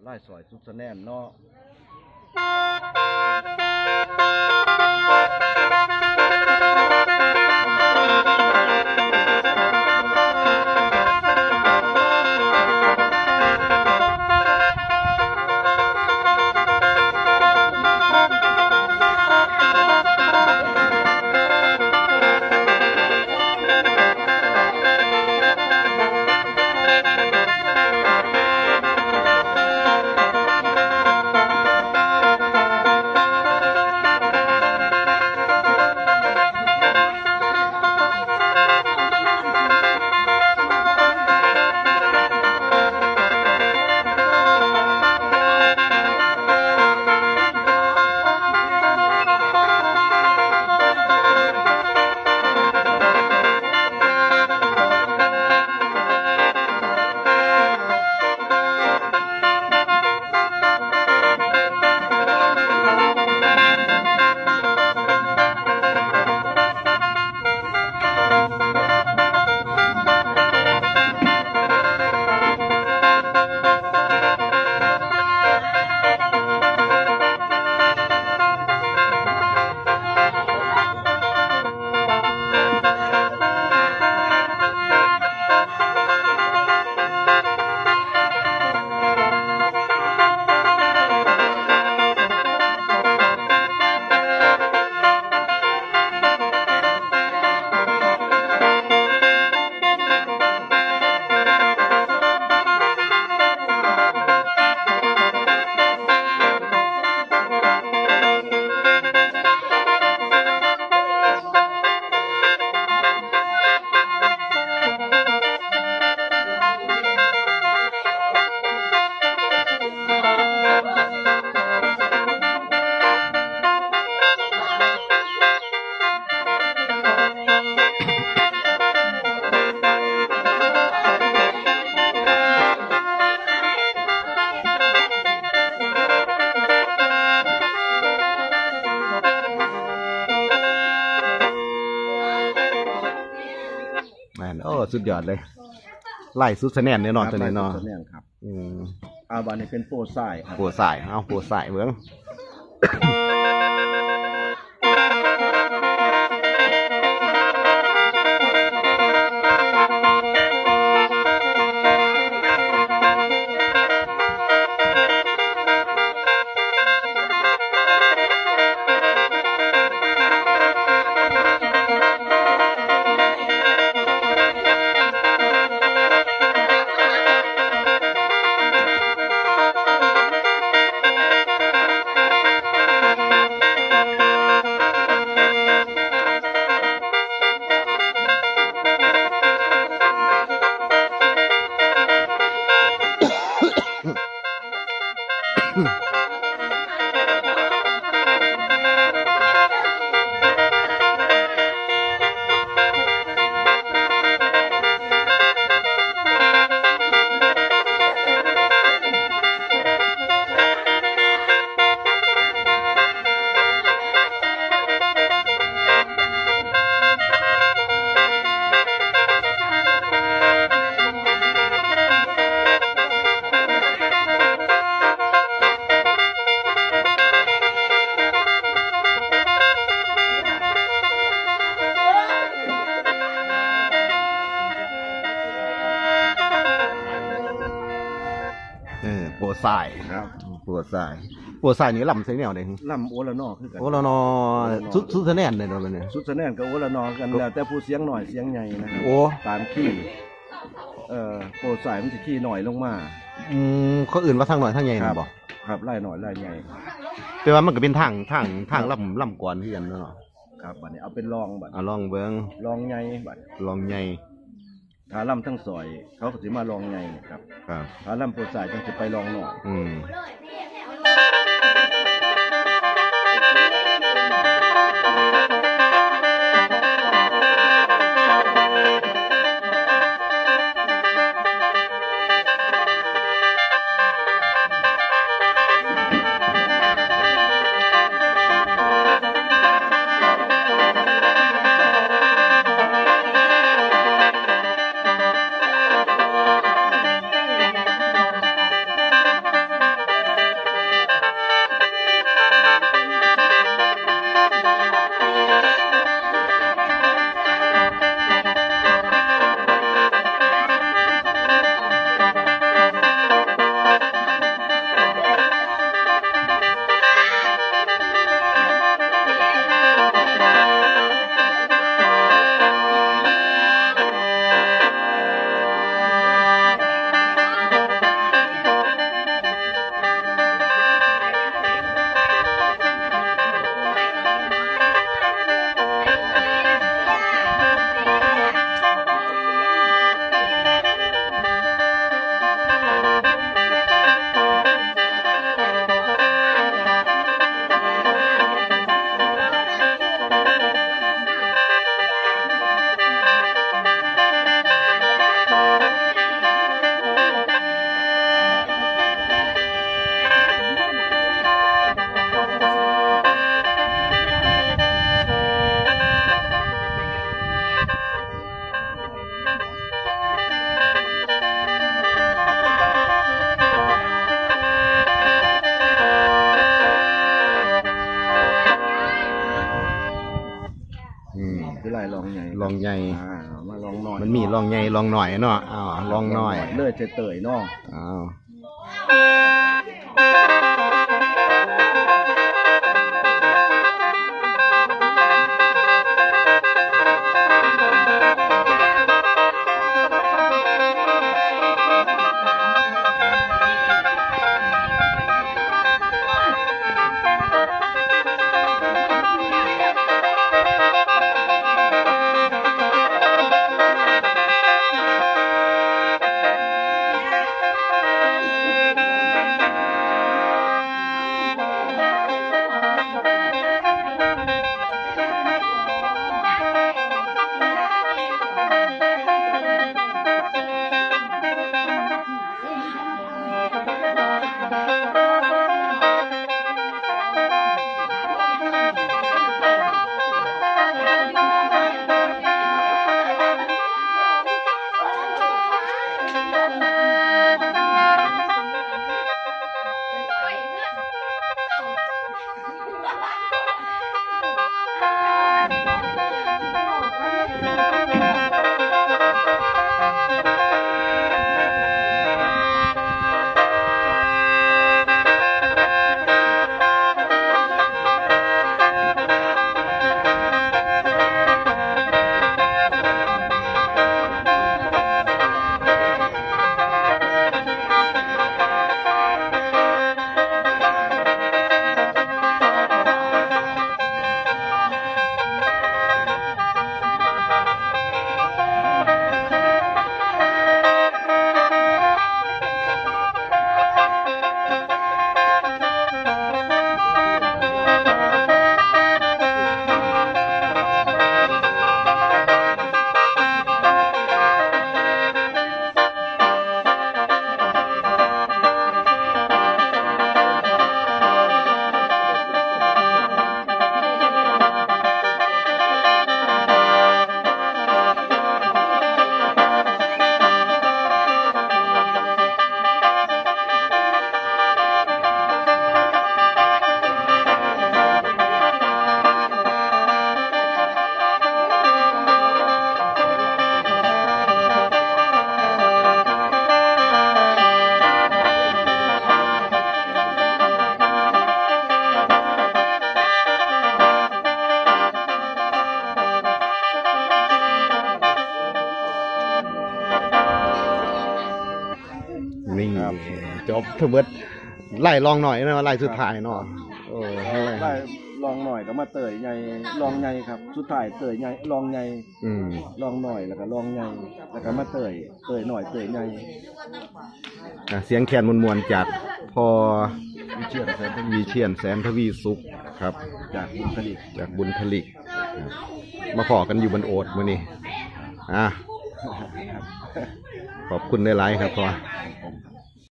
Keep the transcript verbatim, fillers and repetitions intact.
ไล่สอยสุดแน่นเนาะโอ้สุดยอดเลยไล่สุดแน่นเนี่ยนอนตัวนี้เนาะครับอืมอาบานนี้เป็นโปรไซครับโปรไซเอาโปรไซเมืองปวดสายครับปวดสายปวดสายนี่ลำเสียงแนวไหนลำโอละนอคือกันโอละนอสุดสุดแน่นเลยเนาะมันเนี่ยสุดแน่นกับโอละนอกันแล้วแต่ผู้เสียงหน่อยเสียงใหญ่นะครับโอ้ตามขี้เอ่อปวดสายมันจะขี้หน่อยลงมาอืมเขาอื่นว่าทางหน่อยทางใหญ่นะบอกครับไล่หน่อยไล่ใหญ่แต่ว่ามันก็เป็นทางทางทางลำลำกวนที่ยันเนาะครับบัดนี้เอาเป็นรองบัดเอารองเบิ้งรองใหญ่บัดรองใหญ่ถ้าล่ำทั้งซอยเขาก็จะมาลองไงครับถ้าล่ำโปรสายจึงจะไปลองหน่อยอืมลองใหญ่อ่ามาลองหน่อยมันมีลองใหญ่ลองหน่อยเนาะอ้าวลองหน่อยเลื่อยเตยๆเนาะอ้าวนี่จบทั้งหมดไล่ลองหน่อยนะไล่สุดท้ายเนาะโอ้ได้ลองหน่อยก็มาเตยใหญ่ลองใหญ่ครับสุดท้ายเตยใหญ่ลองใหญ่อืมลองหน่อยแล้วก็ลองใหญ่แล้วก็มาเตยเตยหน่อยเตยใหญ่อ่ะเสียงแคนมวลๆจากพอวิเชียรแสนทวีวีเชียนแสนทวีสุขครับจากบุญผลิตจากบุญผลิกครับมาขอกันอยู่บนโอดมื้อนี้อ่ะขอบคุณหลายๆครับพ่อผม